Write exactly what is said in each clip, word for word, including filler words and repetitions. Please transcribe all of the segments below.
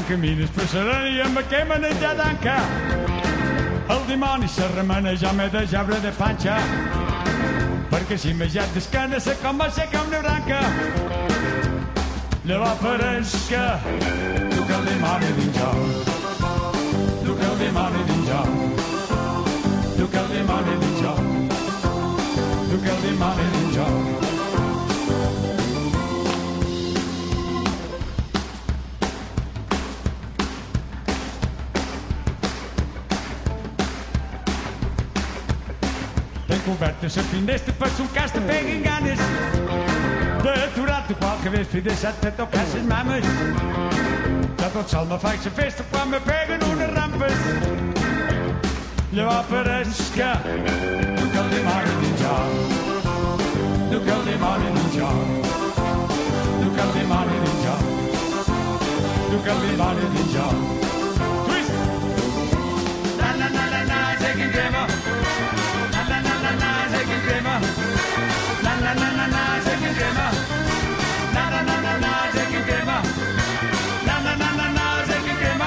tant camines per serena i amb què manejar d'anca. El dimoni se remena, jo m'he de gebre de panxa, perquè si m'he jet d'esquena sé com va ser com una branca. Llavors pareix que tu que el dimoni dins jo, tu que el dimoni dins jo, tu que el dimoni dins jo, tu que el dimoni dins jo. Coberta la finestra per un cas te peguin ganes d'aturar-te qualque vespre i deixar-te tocar les mames. De tot sol me faig la festa quan me peguen unes rampes. Llavors pareix que tu que el dimoni dins jo, tu que el dimoni dins jo, tu que el dimoni dins jo, tu que el dimoni dins jo. Twist! Na na na na na, seguim crema. Na na na na na, seguim crema. Na na na na na, seguim crema. Na na na na na, seguim crema. Na na na na na, seguim crema.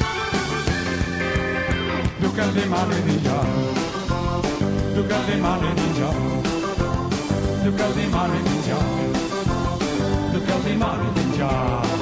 Tu que el dimoni dins jo, tu que el dimoni dins jo, tu que el dimoni dins jo, tu que el dimoni dins jo.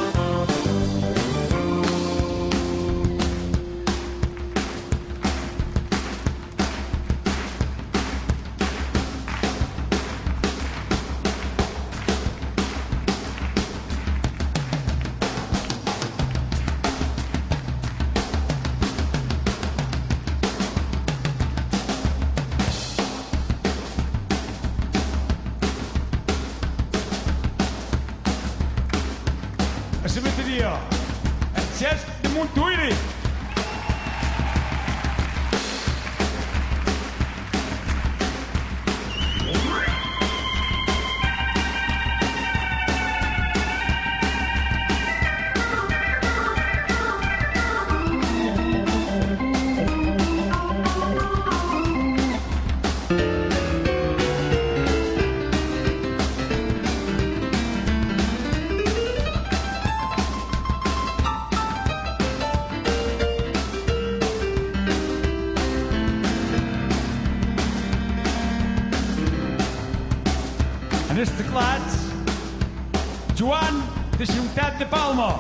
En els teclats, Joan de Ciutat de Palma.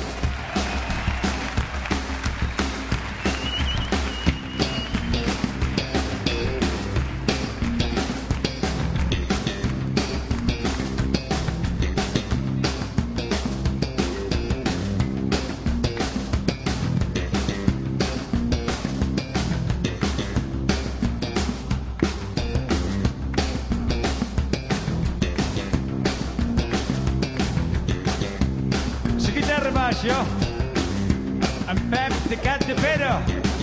En Pep de Cat de Pere.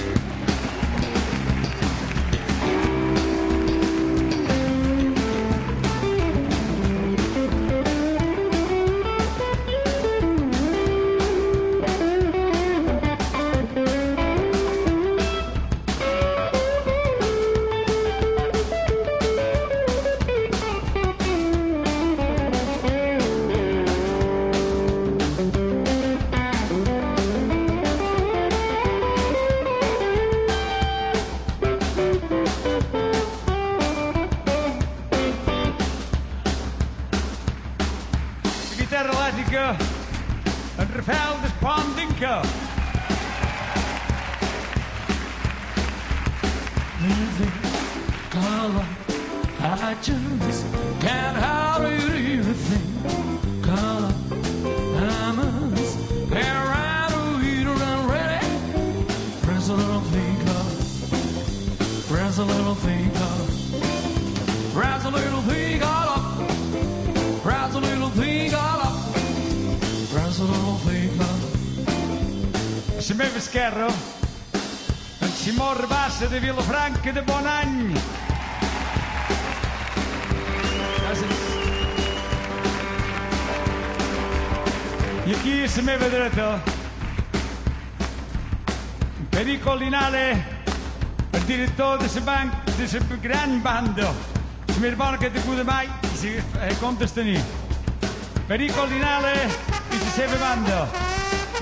En Rafael Despondinca. Music, color, I just can't hardly everything. Color, I must be right over and ready. Press a little finger, press a little finger, press a little finger up, press a little finger up. La meva esquerra, en Simó Rabassa de Vilafranca de Bonany. Gràcies. I aquí a la meva dreta, Perico Linale, el director de la banca, de la gran banda, la més bona que t'he pogut mai, si comptes tenir. Perico Linale i la seva banda.